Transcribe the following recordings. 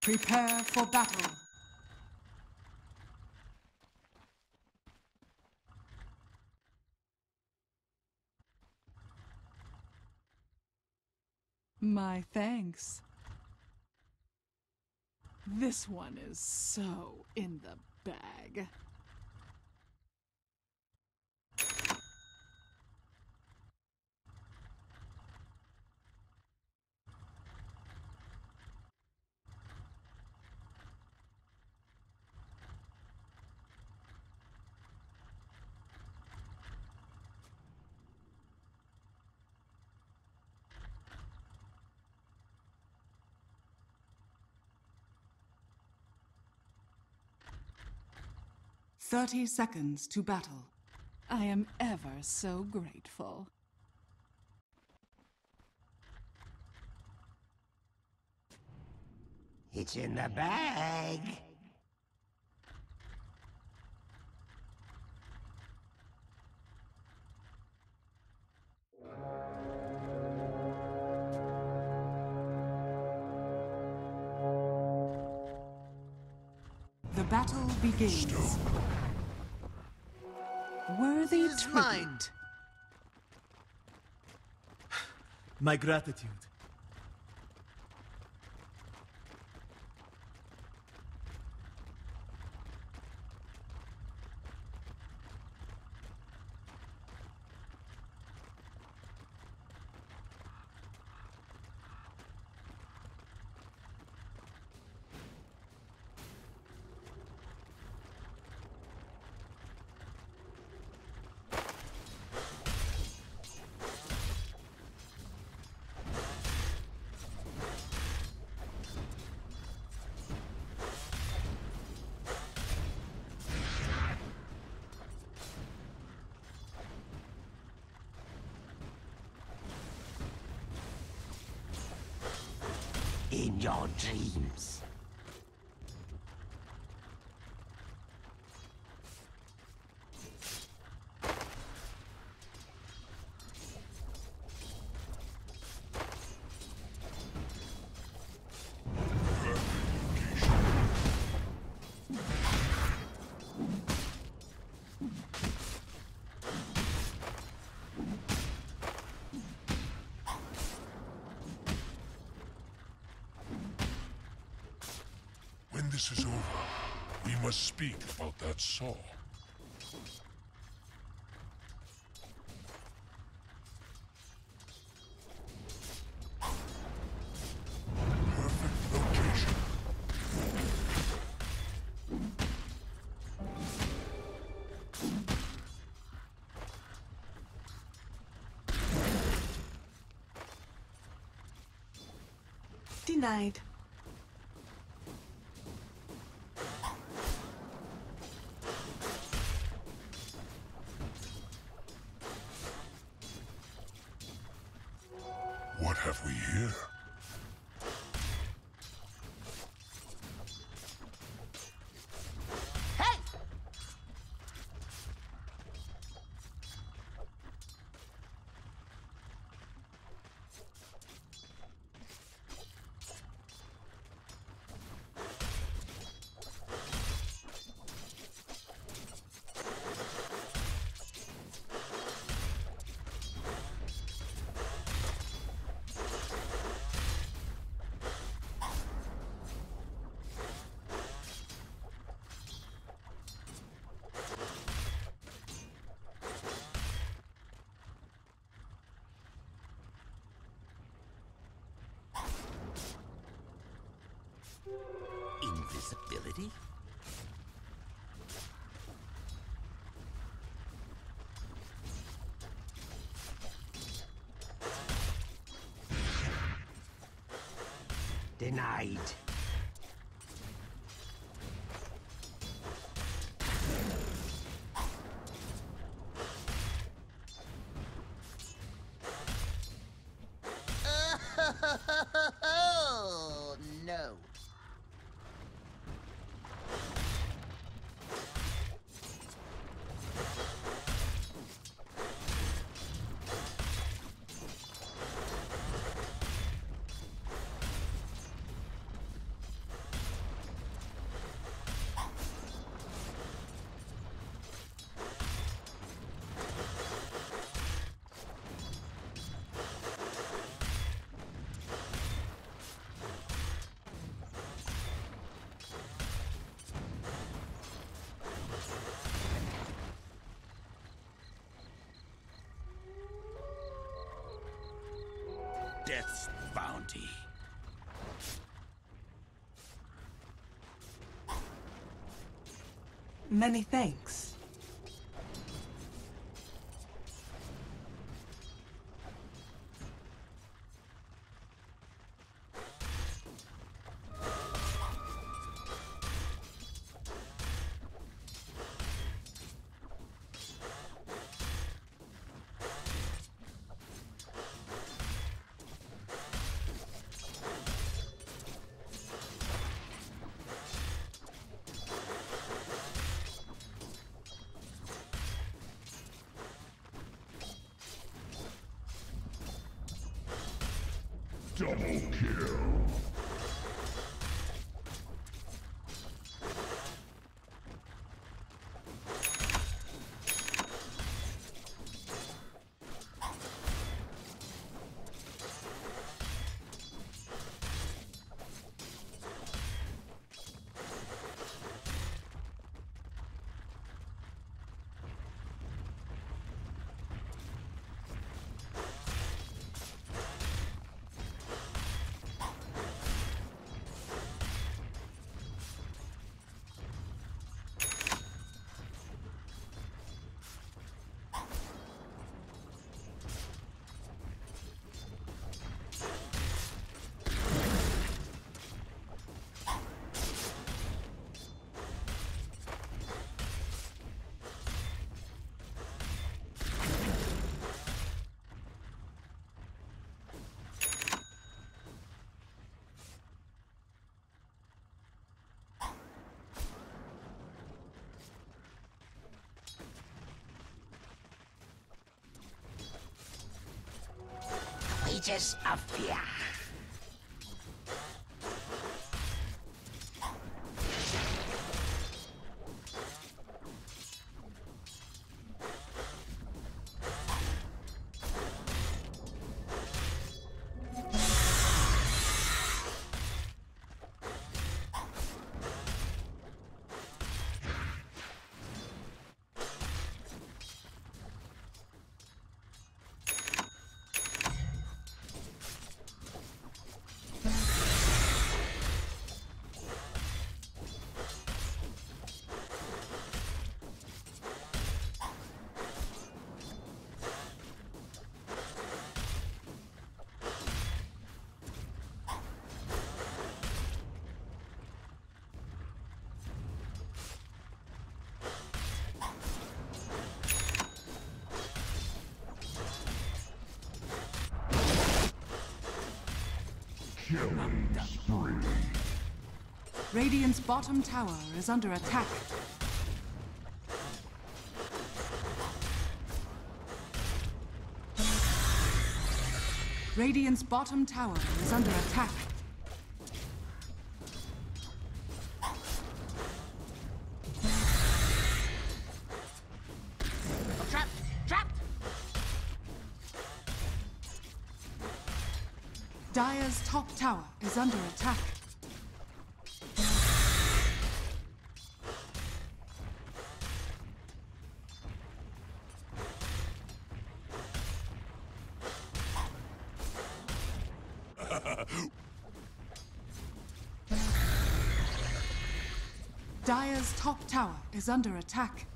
Prepare for battle. My thanks. This one is so in the bag. "30 seconds to battle. I am ever so grateful." It's in the bag. The battle begins. Worthy His tribute. mind. My gratitude. In your dreams. When this is over, we must speak about that saw. Perfect location. Denied. What have we here? Hey! Invisibility? Denied. Oh, no. Many thanks. Double kill. Wages of fear. Killing spree. Radiant's bottom tower is under attack. Radiant's bottom tower is under attack. Trapped! Trapped! Dire's top tower is under attack. Dire's top tower is under attack.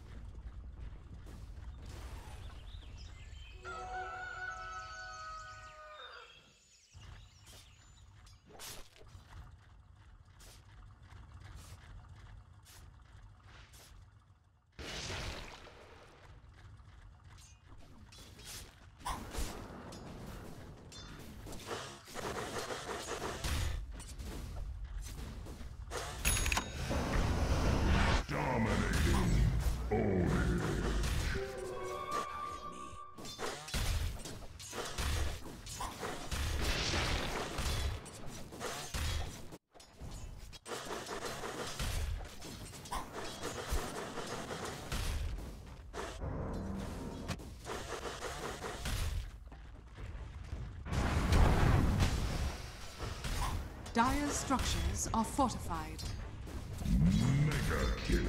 Dire's structures are fortified. Mega kill.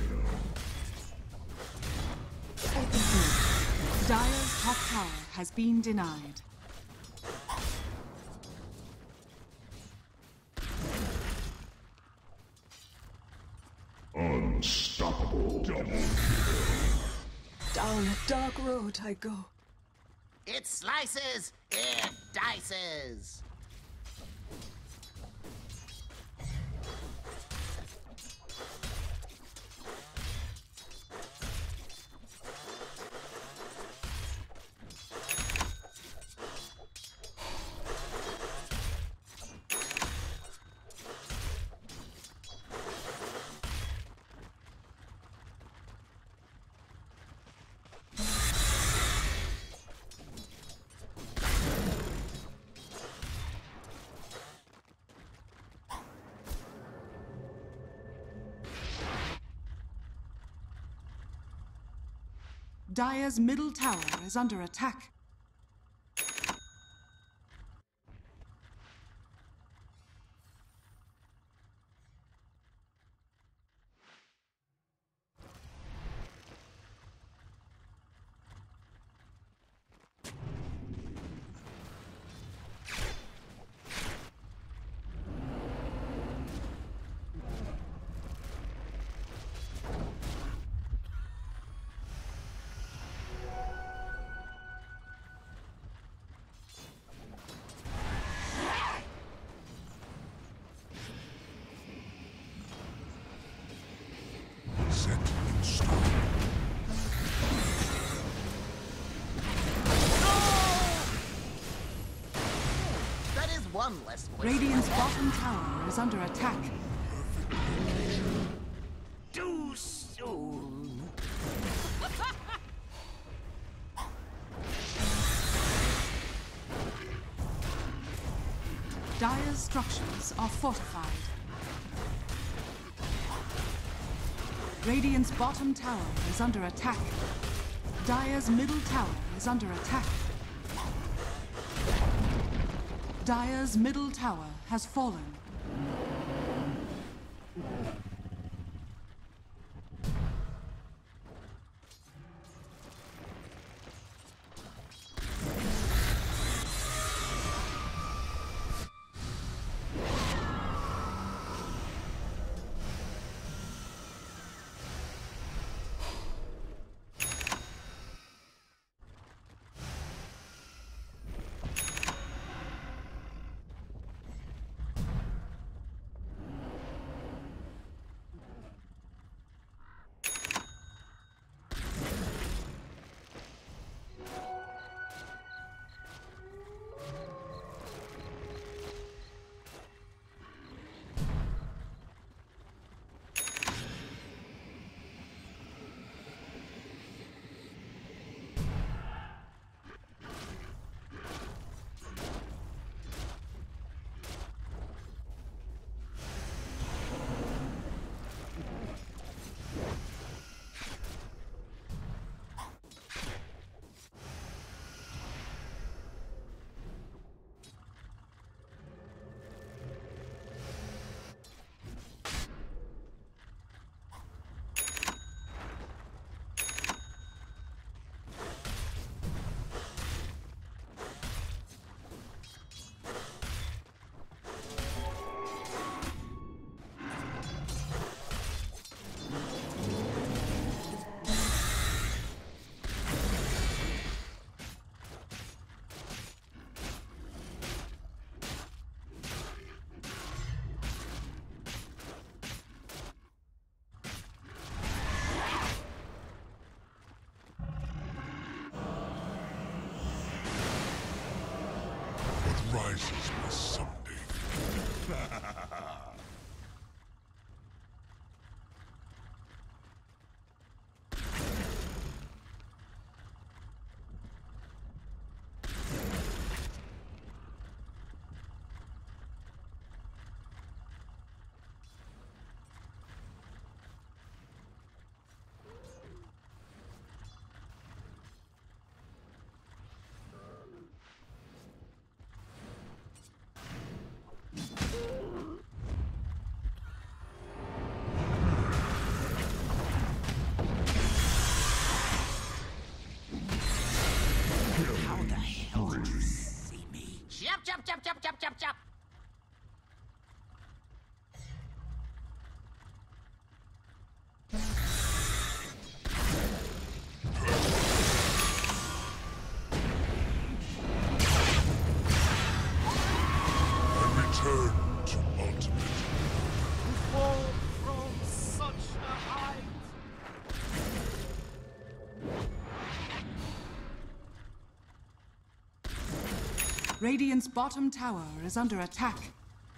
Dire's top tower has been denied. Unstoppable. Down a dark road I go. It slices, it dices. Dire's middle tower is under attack. Set in stone. That is one less question. Radiant's bottom tower is under attack. Too soon. Dire's structures are fortified. Radiant's bottom tower is under attack. Dire's middle tower is under attack. Dire's middle tower has fallen. Radiant's bottom tower is under attack.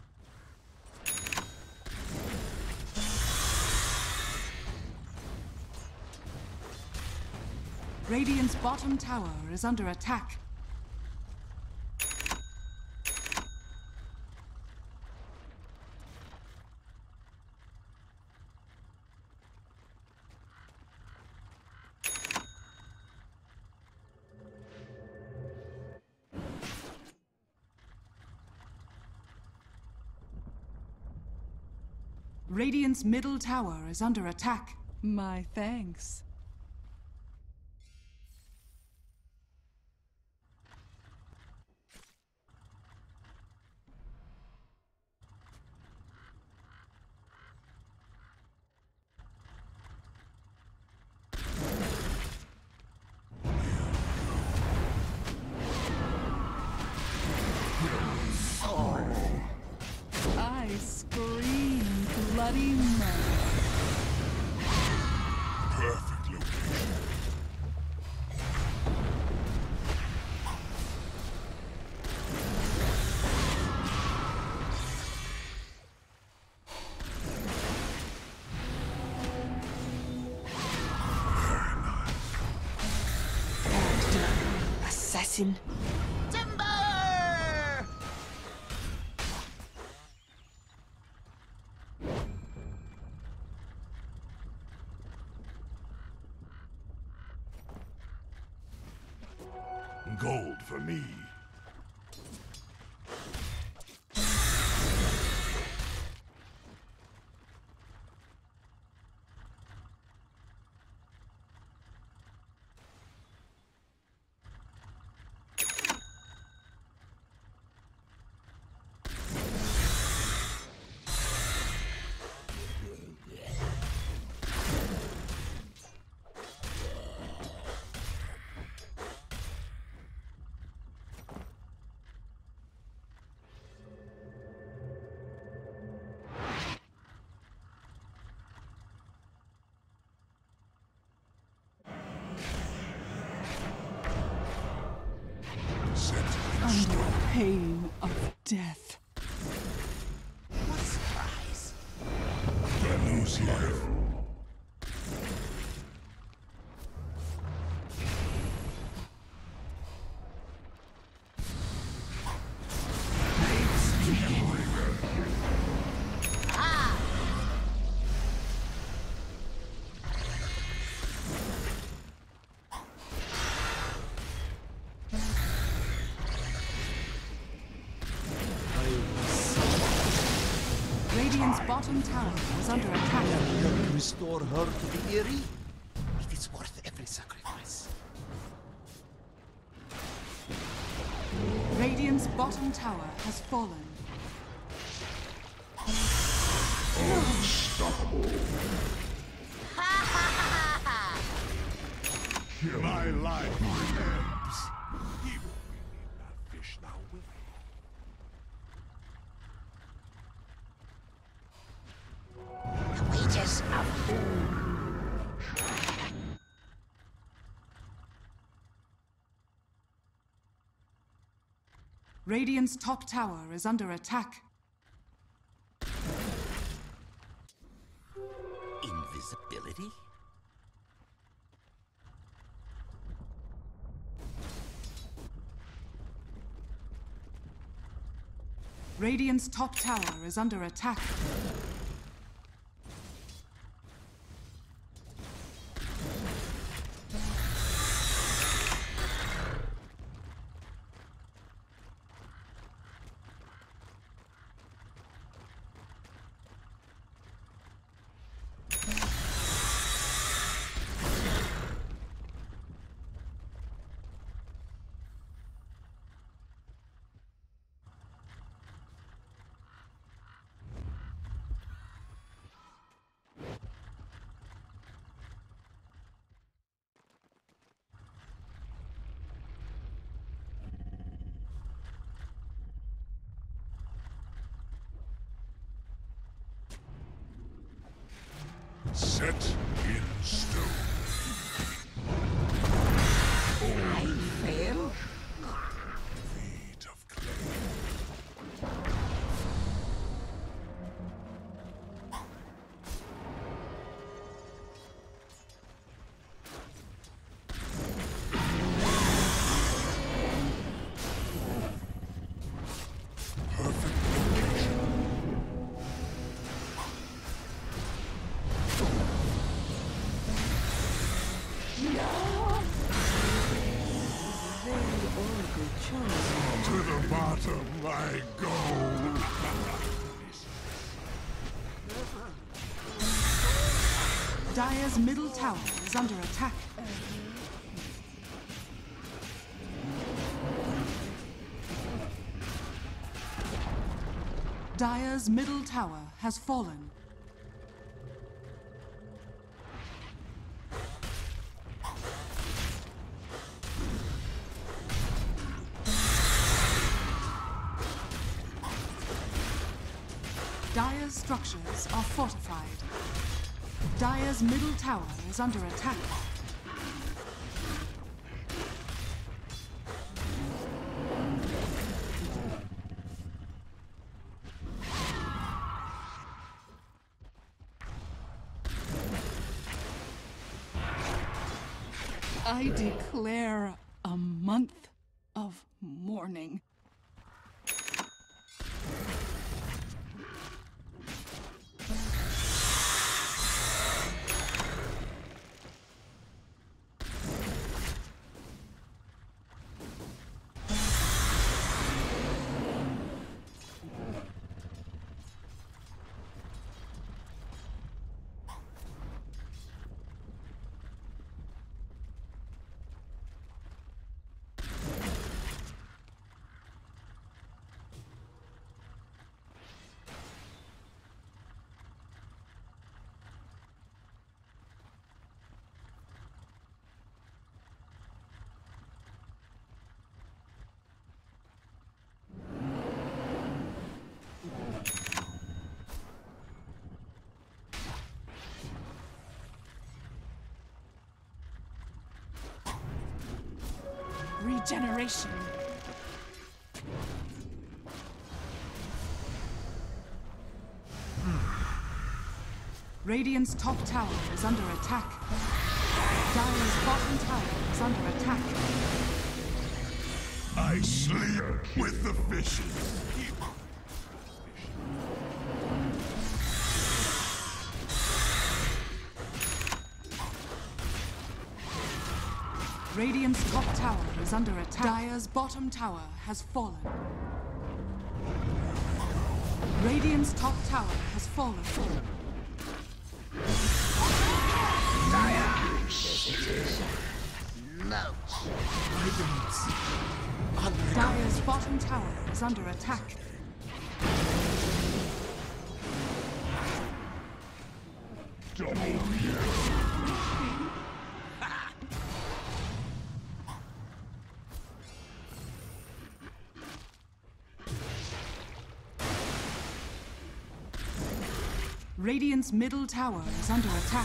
Radiant's bottom tower is under attack. Radiant's middle tower is under attack. My thanks. I scream bloody murder. Perfect location. Assassin. Timber! Gold for me. Under pain of death. What a surprise. Lose life. Radiant's bottom tower is under attack. Restore her to the Eyrie? It is worth every sacrifice. Radiant's bottom tower has fallen. My life ends. He will be that fish now, will he? The wages of food. Radiant's top tower is under attack. Invisibility? Radiant's top tower is under attack. Set in stone. I fail? Feet of the bottom I go. Dire's middle tower is under attack. Dire's middle tower has fallen. Dire's structures are fortified. Dire's middle tower is under attack. I declare a month of mourning. Regeneration. Radiant's top tower is under attack. Dire's bottom tower is under attack. I sleep with the fishes. Radiant's top tower is under attack. Dire's bottom tower has fallen. Radiant's top tower has fallen. Dire's bottom tower is under attack. Radiant's middle tower is under attack.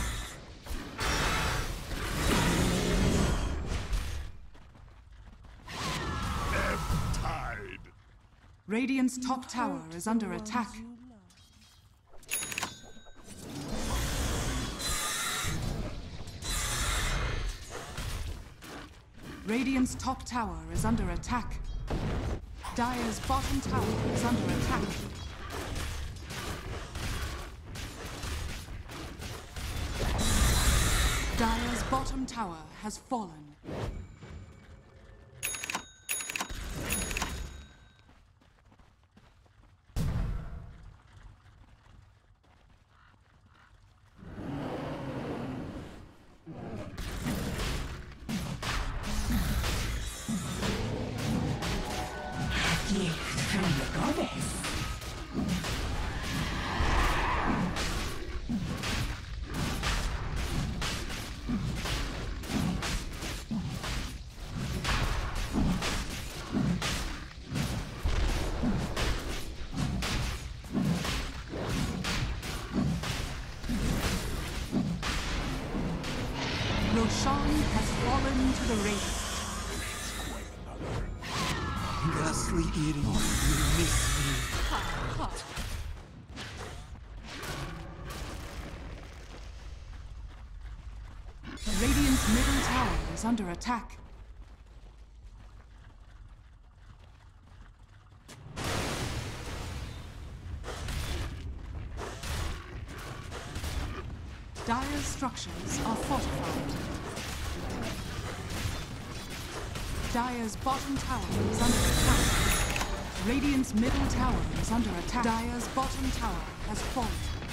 Tide. Radiant's top tower is under attack. Radiant's top tower is under attack. Dire's bottom tower is under attack. Dire's bottom tower has fallen. Roshan has fallen to the Radiant. Ghastly Eerie, you miss me. Radiant's middle tower is under attack. Dire's structures are fortified. Dire's bottom tower is under attack. Radiant's middle tower is under attack. Dire's bottom tower has fallen.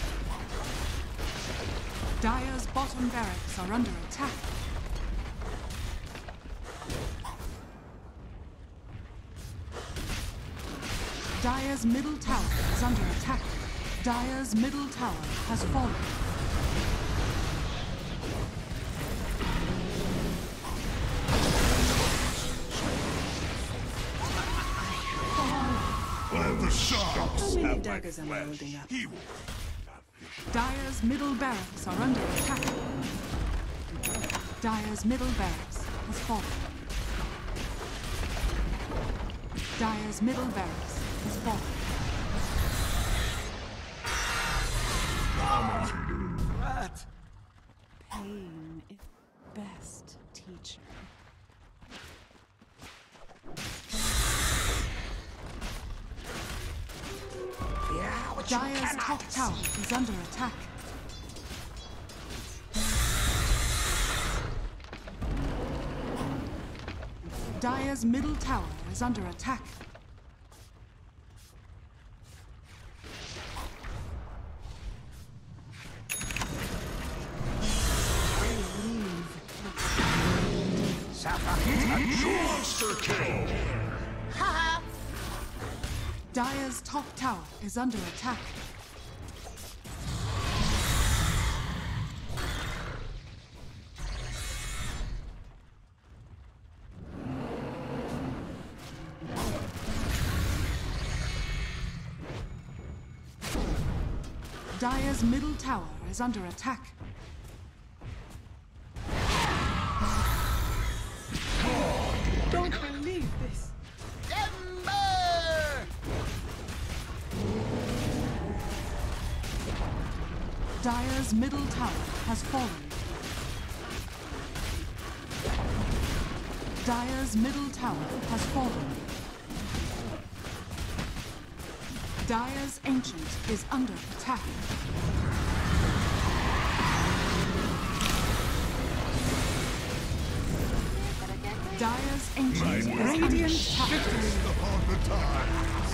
Dire's bottom barracks are under attack. Dire's middle tower is under attack. Dire's middle tower has fallen. Let the sharks How many have my daggers am I flesh. holding up? He will not fish. Dire's middle barracks are under attack. Dire's middle barracks has fallen. Dire's middle barracks has fallen. What? Pain is best teacher. Yeah, what you Dire's cannot top tower see. is under attack. Dire's middle tower is under attack. Monster kill! Dire's top tower is under attack. Dire's middle tower is under attack. Don't believe this. Dire's middle tower has fallen. Dire's middle tower has fallen. Dire's ancient is under attack. Dire's ancient is under Radiant attack. upon the tide.